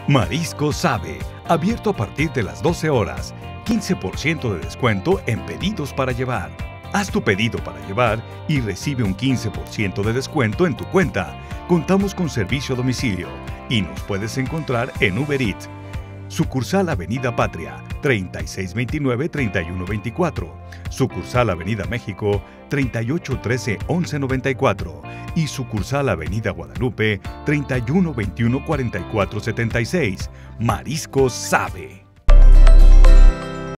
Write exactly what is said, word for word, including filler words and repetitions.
Marisco Sabe, abierto a partir de las doce horas. quince por ciento de descuento en pedidos para llevar. Haz tu pedido para llevar y recibe un quince por ciento de descuento en tu cuenta. Contamos con servicio a domicilio y nos puedes encontrar en Uber Eats. Sucursal Avenida Patria, treinta y seis veintinueve, treinta y uno veinticuatro. Sucursal Avenida México, treinta y ocho trece, once noventa y cuatro. Y sucursal Avenida Guadalupe, treinta y uno veintiuno, cuarenta y cuatro setenta y seis. Marisco Sabe.